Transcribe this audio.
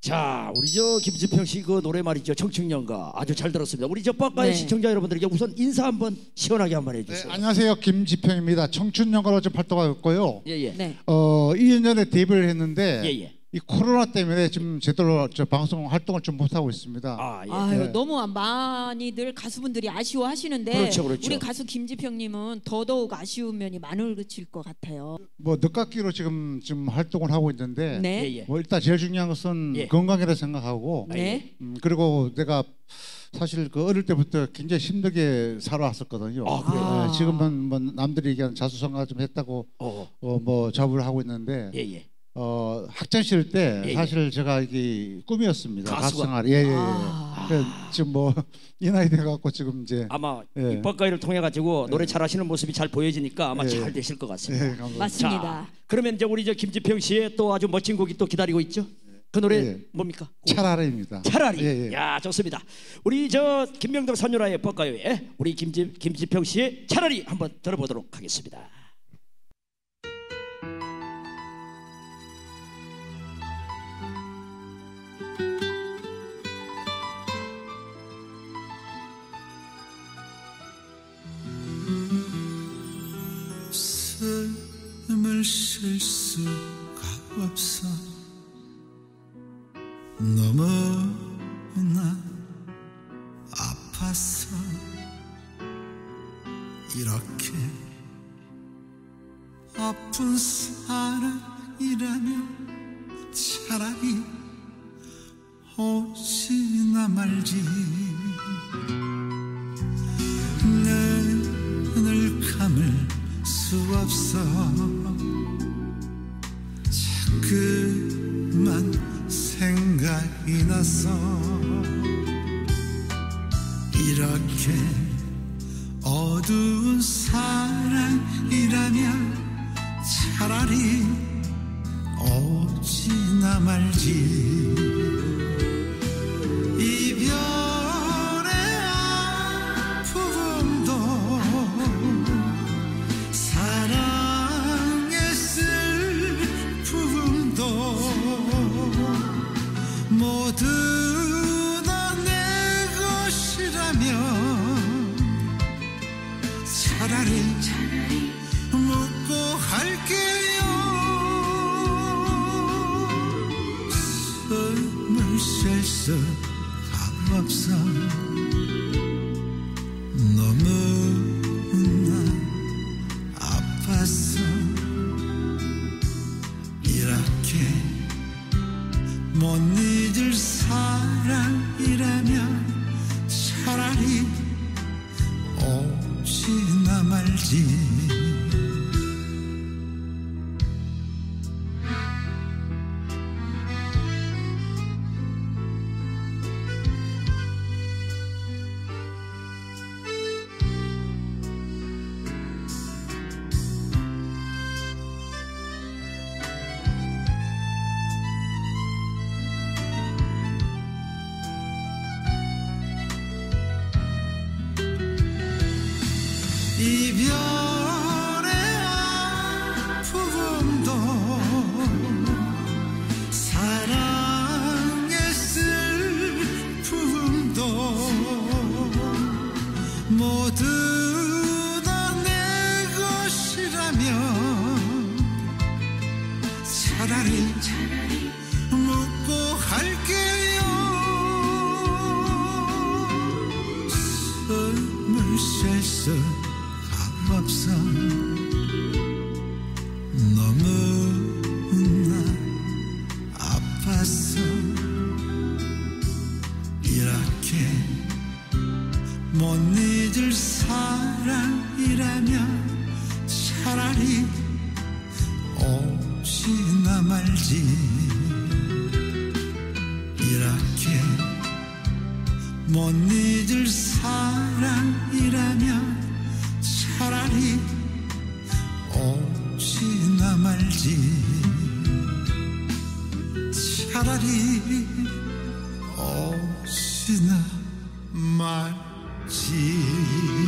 자, 우리 저 김지평 씨 그 노래 말이죠. 청춘연가 아주 잘 들었습니다. 우리 저 뻑가의 네. 시청자 여러분들에게 우선 인사 한번 시원하게 한번 네, 해주세요. 안녕하세요. 김지평입니다. 청춘연가로 좀 활동하고 있고요. 예예. 네. 2년 전에 데뷔를 했는데 예예. 이 코로나 때문에 지금 제대로 방송 활동을 좀 못하고 있습니다. 아 예. 아유, 네. 너무 많이들 가수분들이 아쉬워하시는데 그렇죠, 그렇죠. 우리 가수 김지평님은 더더욱 아쉬운 면이 많으실 것 같아요. 뭐 늦깎이로 지금 활동을 하고 있는데 네. 예예. 뭐 일단 제일 중요한 것은 예. 건강이라 생각하고 네. 그리고 내가 사실 그 어릴 때부터 굉장히 힘들게 살아왔었거든요. 아, 그래요? 네, 지금은 뭐 남들이 얘기하는 자수성가 좀 했다고 뭐 자부를 하고 있는데 예예. 학창 시절 때 예, 사실 제가 이게 꿈이었습니다. 가수가? 가수 생활. 예. 아. 그래서 지금 뭐 이 나이 돼 갖고 지금 이제 아마 예. 이 뻑가이를 통해 가지고 노래 잘하시는 모습이 잘 보여지니까 아마 예. 잘 되실 것 같습니다. 예, 감사합니다. 맞습니다. 자, 그러면 이제 우리 저 김지평 씨의 또 아주 멋진 곡이 또 기다리고 있죠. 그 노래 예. 뭡니까? 차라리입니다. 차라리. 예, 예. 야, 좋습니다. 우리 저 김명덕 선율아의 뻑가요에 우리 김지평 씨의 차라리 한번 들어보도록 하겠습니다. 숨을 쉴 수가 없어 너무나 아파서 이렇게 아픈 사람이라면 차라리 오지나 말지 눈을 감을 수 없어 자꾸만 생각이 나서 이렇게 어두운 사랑이라면 차라리 오지나 말지 이별의 아픔도 사랑의 슬픔도 모두 다 내 것이라면 차라리 묻고 할게요 숨을 쉴 수가 없어 너무나 아파서 이렇게 못 잊을 사랑이라면 차라리 오지나 말지 이별의 아픔도 사랑의 슬픔도 모두 다 내 것이라면 차라리 묻고 할게요 숨을 쉴 수 없어 너무나 아파서 이렇게 못 잊을 사랑이라면 차라리 오지나 말지 이렇게 못 잊을 사랑이라면 차라리 오지나 말지 차라리 오지나 말지